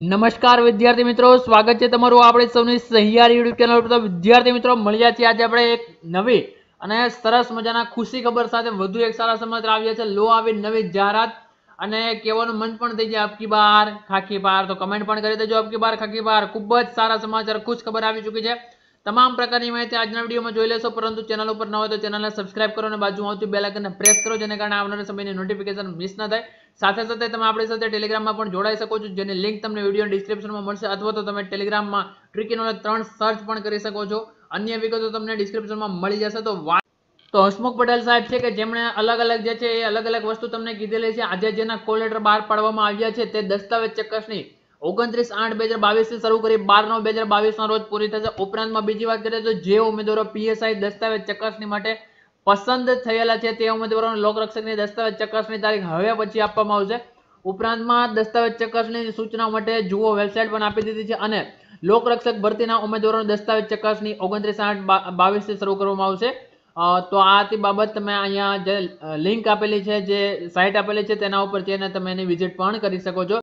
નમસ્કાર વિદ્યાર્થી મિત્રો, સ્વાગત છે તમારું આપણે સૌની સહિયારી યુટ્યુબ ચેનલ પર। તો વિદ્યાર્થી મિત્રો મળ્યા છે આજે આપણે એક નવી અને સરસ મજાના ખુશી ખબર સાથે વધુ એક સારા સમાચાર આવ્યા છે। લો આવી નવી જાહેરાત અને કહેવાનું મન પણ થઈ જાય અબકી બાર ખાકી બાર, તો કમેન્ટ પણ કરી દેજો અબકી બાર ખાકી બાર। ખૂબ જ સારા સમાચાર ખુશ ખબર આવી ચૂકી છે। તમામ પ્રકારની માહિતી આજના વિડીયોમાં જોઈ લેશો, પરંતુ ચેનલ ઉપર ન હોય તો ચેનલને સબસ્ક્રાઇબ કરો અને બાજુમાં આવતી બેલ આઇકનને પ્રેસ કરો, જેને કારણે આવનારા સમયની નોટિફિકેશન મિસ ન થાય। સાથે સાથે તમે આપણી સાથે ટેલિગ્રામમાં પણ જોડાઈ શકો છો, જેની લિંક તમને વિડીયો ડિસ્ક્રિપ્શનમાં મળશે, અથવા તો તમે ટેલિગ્રામમાં ટ્રિકી નોલેજ 3 સર્ચ પણ કરી શકો છો। અન્ય વિગતો તમને ડિસ્ક્રિપ્શનમાં મળી જશે। તો હસમુખ પટેલ સાહેબ છે કે જેમણે અલગ અલગ જે છે એ અલગ અલગ વસ્તુ તમને કીધેલી છે। આજે જેના કોલ લેટર બહાર પાડવામાં આવ્યા છે તે દસ્તાવેજ ચકાસણી 29/8/2022 થી શરૂ કરી 12/9/2022 ના રોજ પૂરી થશે। ઉપરાંતમાં બીજી વાત કરીએ તો જે ઉમેદવારો પીએસઆઈ દસ્તાવેજ ચકાસણી માટે પસંદ થયેલા છે તે ઉમેદવારોને લોકરક્ષકની દસ્તાવેજ ચકાસણી તારીખ હવે પછી આપવામાં આવશે। ઉપરાંતમાં દસ્તાવેજ ચકાસણીની સૂચના માટે જુઓ વેબસાઇટ પણ આપી દીધી છે અને લોકરક્ષક ભરતીના ઉમેદવારોની દસ્તાવેજ ચકાસણી 29/8/22 થી શરૂ કરવામાં આવશે। તો આ તે બાબત તમે અહીંયા જે લિંક આપેલી છે, જે સાઇટ આપેલી છે તેના ઉપર જઈને તમે એની વિઝિટ પણ કરી શકો છો।